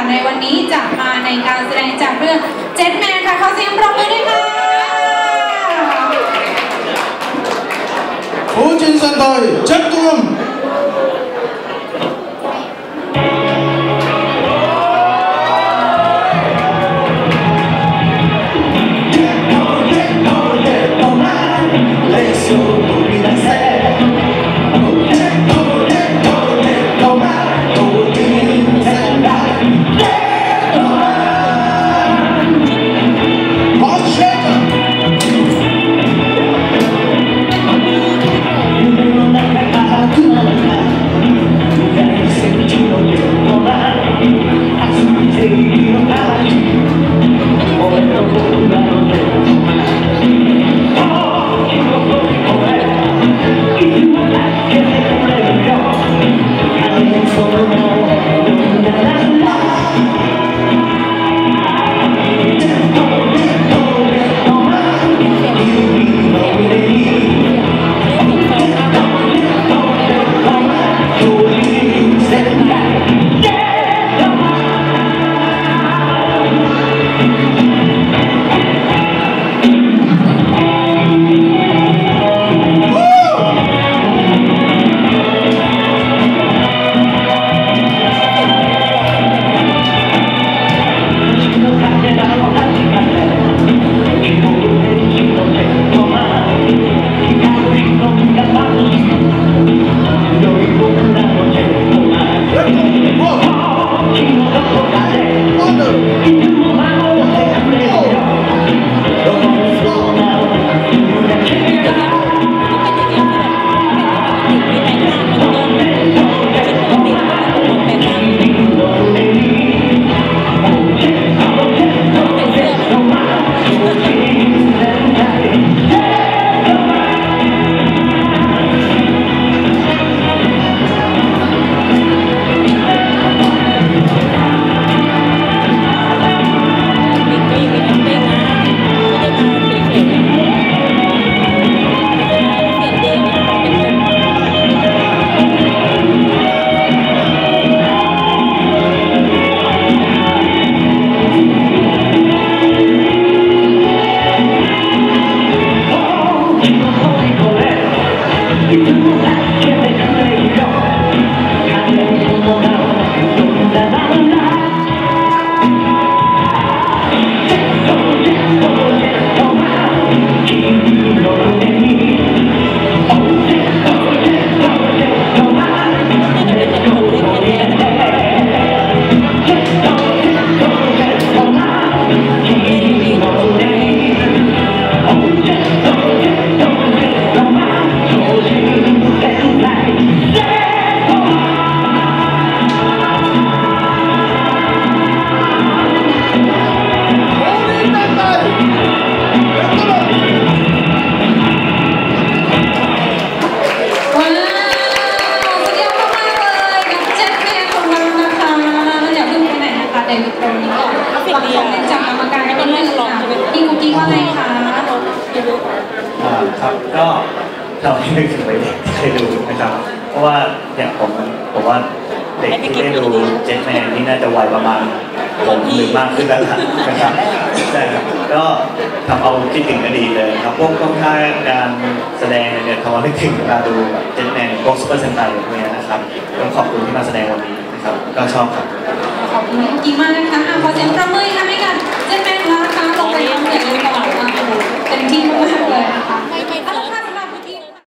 ในวันนี้จะมาในการแสดงจากเรื่องเจ็ตแมนค่ะขอเสียงปรบมือด้วยค่ะฟูจินเซนไดเจ็ตตูมครับก็เราที่นึกถึงเด็กที่เคยดูนะครับเพราะว่าอย่างผมว่าเด็กที่ได้ดูเจ็ตแมนนี่น่าจะวัยประมาณผมหรือมากขึ้นแล้วนะครับใช่ครับก็ทำเอาคิดถึงอดีตเลยครับพวกท่าการแสดงเนี่ยทำเอาคิดถึงเวลาดูเจ็ตแมนพวกซุปเปอร์เซนไตแบบนี้นะครับต้องขอบคุณที่มาแสดงวันนี้นะครับก็ชอบครับขอบคุณกุ๊กกิ๊กมากนะคะขอเสียงปรบมือ